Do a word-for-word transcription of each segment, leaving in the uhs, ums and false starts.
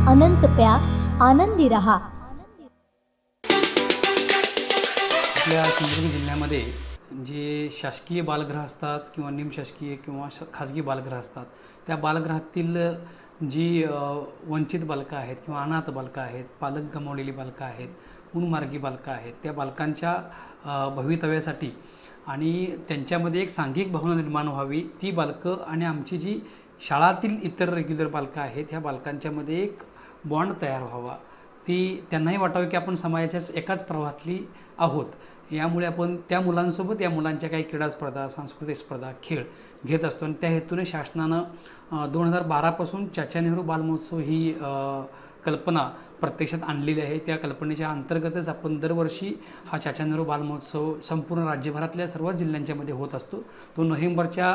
अनंत प्या, आनंदी रहा। आपल्या सिंधुदुर्ग जिल्ह्यामध्ये जे शासकीय बालगृह असतात किंवा निमशासकीय किंवा खाजगी बालगृह असतात, त्या बालगृहातील जी वंचित बालकं आहेत किंवा अनाथ बालकं आहेत, पालक गमावलेली बालकं आहेत, मूकमार्गी बालकं आहेत, त्या बालकांच्या भवितव्यासाठी आणि त्यांच्यामध्ये एक सांघिक भावना निर्माण व्हावी, ती बालकं आणि आमची जी शाळातील इतर रेग्युलर बालकं आहेत, ह्या बालकांच्यामध्ये एक बॉन्ड तयार व्हावा, ती त्यांनाही वाटावं की आपण समाजाच्या एकाच प्रवाहातली आहोत। यामुळे आपण त्या मुलांसोबत या मुलांच्या काही क्रीडा स्पर्धा, सांस्कृतिक स्पर्धा, खेळ घेत असतो आणि त्या हेतूने शासनानं दोन हजार बारापासून चाचा नेहरू बालमहोत्सव ही कल्पना प्रत्यक्षात आणलेली आहे। त्या कल्पनेच्या अंतर्गतच आपण दरवर्षी हा चाचा नेहरू बालमहोत्सव संपूर्ण राज्यभरातल्या सर्व जिल्ह्यांच्यामध्ये होत असतो। तो नोव्हेंबरच्या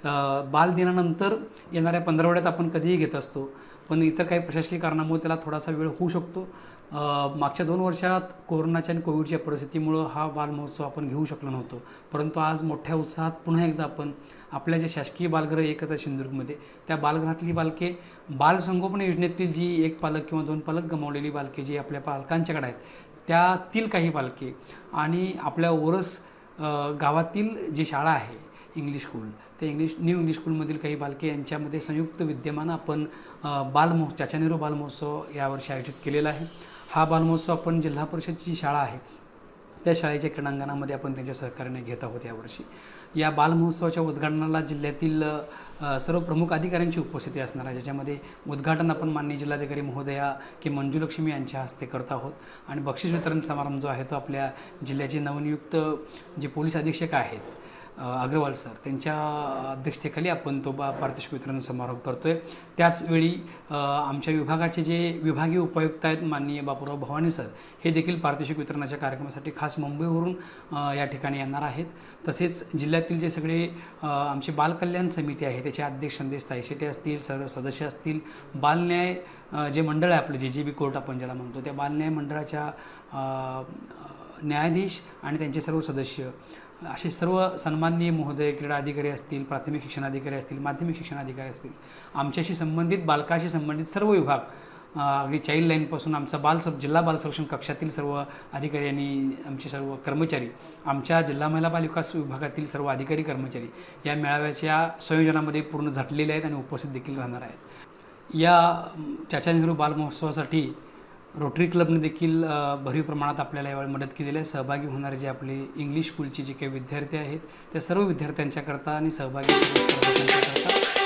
बालदिनानंतर येणाऱ्या पंधरवड्यात आपण कधीही घेत असतो, पण इतर काही प्रशासकीय कारणामुळे त्याला थोडासा वेळ होऊ शकतो। मागच्या दोन वर्षात कोरोनाच्या आणि कोविडच्या परिस्थितीमुळं हा बालमहोत्सव आपण घेऊ शकलो नव्हतो, परंतु आज मोठ्या उत्साहात पुन्हा एकदा आपण आपल्या ज्या शासकीय बालगृह एकच आहे सिंधुदुर्गमध्ये, त्या बालगृहातली बालके, बालसंगोपन योजनेतील जी एक पालक किंवा दोन पालक गमावलेली बालके जी आपल्या पालकांच्याकडे आहेत, त्यातील काही बालके आणि आपल्या ओरस गावातील जी शाळा आहे इंग्लिश स्कूल, त्या इंग्लिश न्यू इंग्लिश स्कूलमधील काही बालके यांच्यामध्ये संयुक्त विद्यमानं आपण बालमहोत्सव चाचा नेहरू बालमहोत्सव यावर्षी आयोजित केलेला आहे। हा बालमहोत्सव आपण जिल्हा परिषदची शाळा आहे त्या शाळेच्या क्रीडांगणामध्ये आपण त्यांच्या सहकार्याने घेत आहोत। यावर्षी या बालमहोत्सवाच्या उद्घाटनाला जिल्ह्यातील सर्व प्रमुख अधिकाऱ्यांची उपस्थिती असणार आहे, ज्याच्यामध्ये उद्घाटन आपण माननीय जिल्हाधिकारी महोदया की मंजुलक्ष्मी यांच्या हस्ते करत आहोत आणि बक्षीस वितरण समारंभ जो आहे तो आपल्या जिल्ह्याचे नवनियुक्त जे पोलीस अधीक्षक आहेत अग्रवाल सर, त्यांच्या अध्यक्षतेखाली आपण तो बा पारितोषिक वितरण समारोह करतो आहे। त्याचवेळी आमच्या विभागाचे जे विभागीय उपायुक्त आहेत माननीय बापूराव भवानी सर, हे देखील पारितोषिक वितरणाच्या कार्यक्रमासाठी खास मुंबईवरून या ठिकाणी येणार आहेत। तसेच जिल्ह्यातील जे सगळे आमचे बालकल्याण समिती आहे त्याचे अध्यक्ष संदेश तायशेटे असतील, सर्व सदस्य असतील, बालन्याय जे मंडळ आहे आपलं जे जे बी कोर्ट आपण ज्याला म्हणतो, त्या बालन्याय मंडळाच्या न्यायाधीश आणि त्यांचे सर्व सदस्य, असे सर्व सन्माननीय महोदय, क्रीडा अधिकारी असतील, प्राथमिक शिक्षण अधिकारी असतील, माध्यमिक शिक्षण अधिकारी असतील, आमच्याशी संबंधित बालकाशी संबंधित सर्व विभाग, अगदी चाइल्ड लाईनपासून आमचा बाल सब जिल्हा बाल संरक्षण कक्षातील सर्व अधिकारी आणि आमचे सर्व कर्मचारी, आमच्या जिल्हा महिला बाल विकास विभागातील सर्व अधिकारी कर्मचारी या मेळाव्याच्या संयोजनामध्ये पूर्ण झटलेले आहेत आणि उपस्थित देखील राहणार आहेत। या चाचा नेहरू बालमहोत्सवासाठी रोटरी क्लबने देखील भरीव प्रमाणात आपल्याला यावेळी मदत केलेली आहे। सहभागी होणारे जे आपले इंग्लिश स्कूलचे जे काही विद्यार्थी आहेत त्या सर्व विद्यार्थ्यांच्याकरता आणि सहभागी करता